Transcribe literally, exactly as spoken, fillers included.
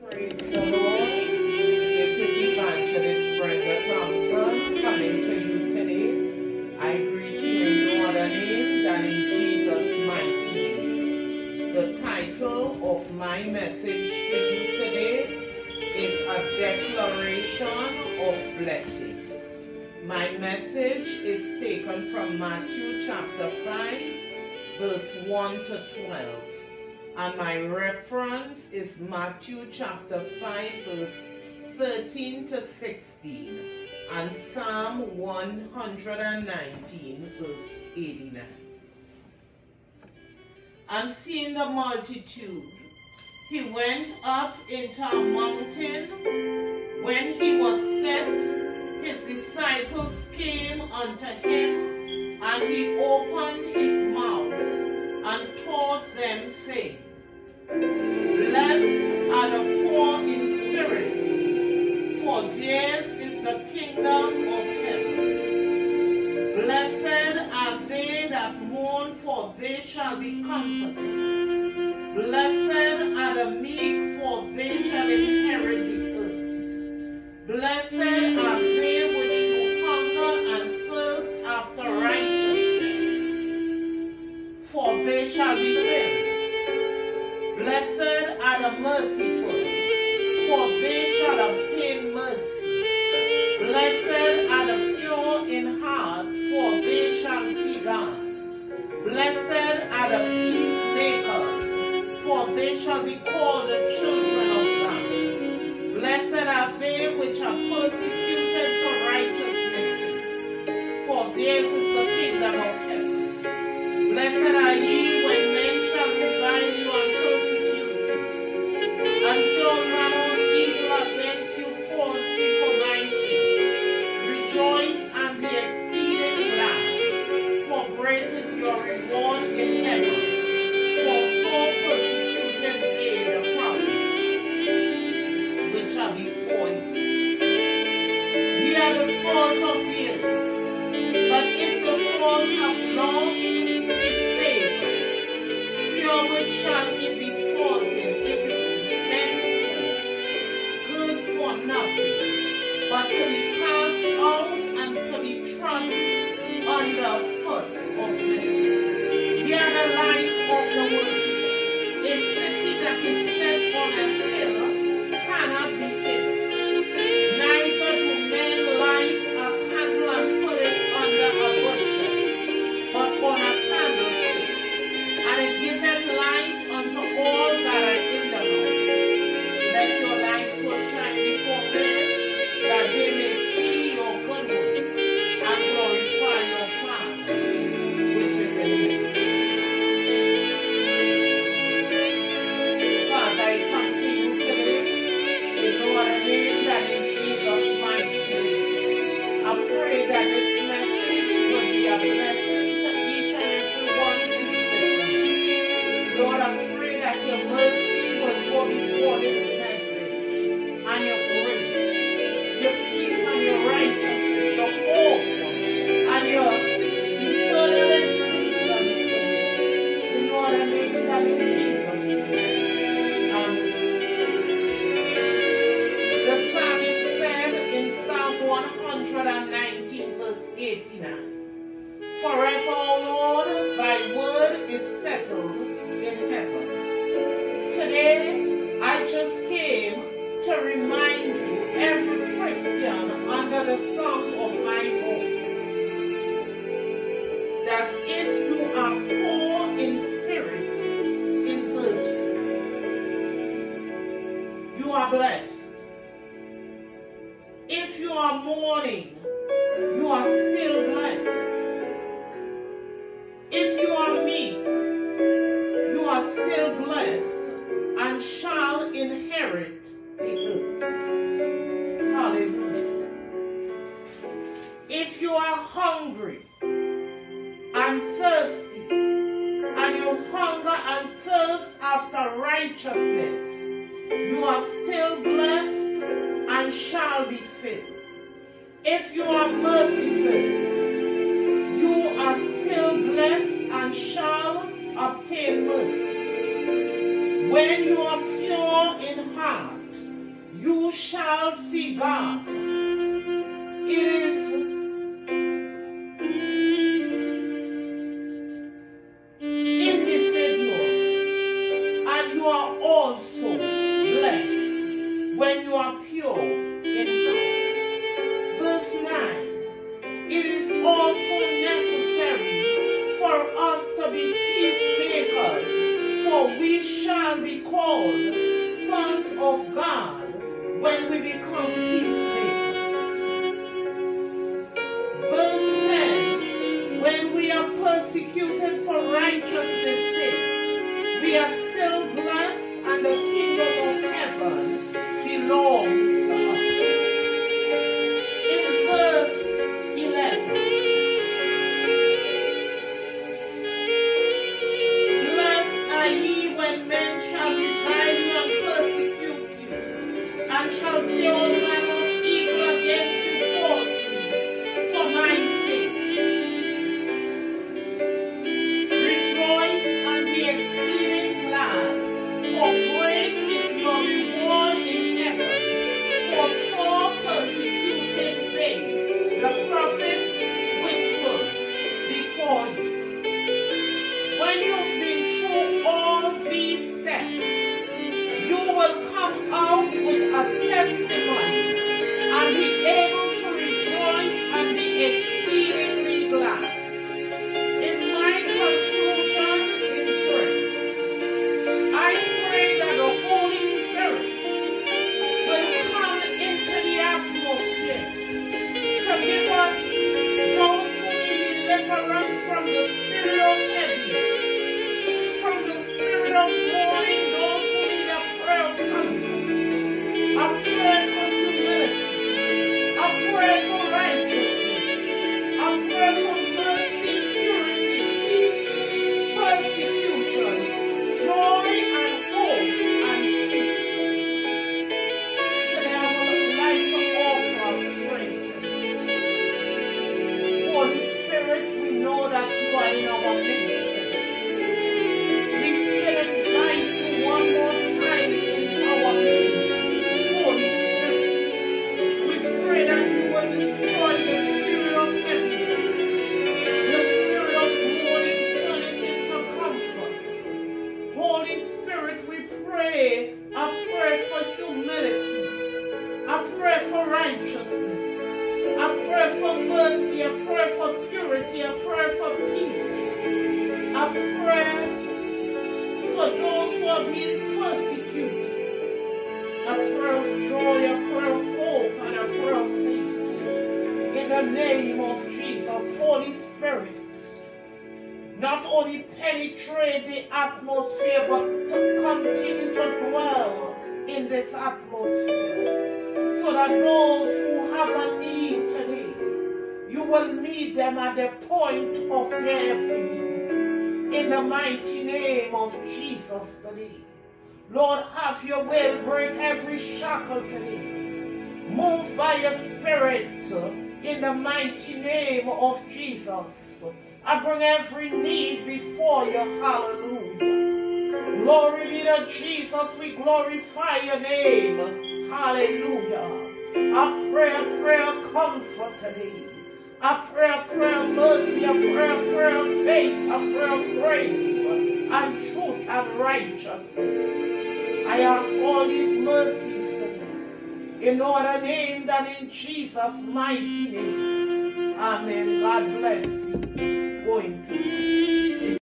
Praise the Lord. This is Evangelist Brenda Thompson coming to you today. I greet you in no other name than in Jesus' mighty name. The title of my message to you today is A Declaration of Blessings. My message is taken from Matthew chapter five, verse one to twelve. And my reference is Matthew chapter five, verse thirteen to sixteen, and Psalm one hundred nineteen, verse eighty-nine. And seeing the multitude, he went up into a mountain. When he was set, his disciples came unto him, and he opened his mouth and taught them, saying, Blessed are the poor in spirit, for theirs is the kingdom of heaven. Blessed are they that mourn, for they shall be comforted. Blessed are the meek, for they shall inherit the earth. Blessed are they which do hunger and thirst after righteousness, for they shall be filled. Blessed are the merciful, for they shall obtain mercy. Blessed are the pure in heart, for they shall see God. Blessed are the peacemakers, for they shall be called the children of God. Blessed are they which are persecuted for righteousness' sake, for theirs is the kingdom of heaven. Blessed are ye when men shall revile you and persecute you, and shall manner of evil against you falsely for my sake. Rejoice and be exceeding glad, for great is your reward in heaven. For so persecuted they the prophets which are before you. Ye are the salt of the earth, but if the salt have lost its savor, wherewith shall it be salted? It is thenceforth good for nothing, but to be cast out and to be trodden under foot of men. Ye are the light of the world. A city that is set on a hill cannot be hid. Neither do men light a candle and put it under a bushel, but on a candlestick, and it giveth light unto all that are in the house. Let your light so shine before men, that they may see your good works and glorify your Father which is in heaven. Father, I come to you today in no other name than in Jesus' mighty name. I pray that this message will be a blessing to each and every one who is listening. Lord, I pray that your mercy will go before this message, and your grace, your peace and your righteousness, your hope and your eternal existence in no other name than in Jesus' name. Amen. The psalmist said in Psalm one hundred nineteen, verse eighty-nine, Forever, O Lord, thy word is settled in heaven. Today, I just came to remind you, every Christian under the sound of my voice, that if you are poor in spirit, in virtue, you are blessed. If you are mourning, you are still blessed. If you are meek, you are still blessed and shall inherit the earth. Hallelujah. If you are hungry and thirsty, and you hunger and thirst after righteousness, you are still blessed and shall be filled. If you are merciful, you are still blessed and shall obtain mercy. When you are pure in heart, you shall see God. It is individual, and you are also blessed when you are pure in heart. Verse nine, it is also necessary for us to be peacemakers, for we shall be called sons of God when we become peacemakers. Verse ten, when we are persecuted for righteousness' sake, we are still blessed, and the kingdom of heaven belongs to us. In verse eleven, blessed are ye when men shall revile you and persecute you, and shall say all manner of evil against you falsely for my sake. Rejoice and be exceeding glad, for great is your reward in heaven. For so persecuted they the prophets which were before you. When you've been through all these steps, you will come out with a testimony and be able to rejoice and be exceedingly glad. In my conclusion in prayer, I pray that the Holy Spirit will come into the atmosphere to give us those who need deliverance from the spirit of heaviness, from the spirit of mourning, those who need a prayer of comfort, a prayer for humility, a prayer for righteousness, a prayer for mercy, purity, peace, persecution, joy, and hope, and faith. Today I would like to offer a prayer today. Holy Spirit, we know that you are in our midst. We still invite you one more time into our midst. Holy Spirit, we pray that you will destroy the spirit of heaviness, the spirit of mourning, turn it into comfort. Holy Spirit, we pray a prayer for humility, a prayer for righteousness, a prayer for mercy, a prayer for purity, a prayer for peace, a prayer for those who are being persecuted, a prayer of joy, a prayer of hope, and a prayer of faith. In the name of Jesus, Holy Spirit, not only penetrate the atmosphere, but to continue to dwell in this atmosphere, so that those who have a need today, you will meet them at the point of their every need. In the mighty name of Jesus today. Lord, have your way. Break every shackle today. Move by your Spirit in the mighty name of Jesus. I bring every need before you. Hallelujah. Glory be to Jesus. We glorify your name. Hallelujah. I pray, I pray, a comfort today. I pray, I pray of mercy, I pray, I pray of faith, I pray of grace, and truth and righteousness. I ask all these mercies today, in order named and in Jesus' mighty name. Amen. God bless you. Go in peace.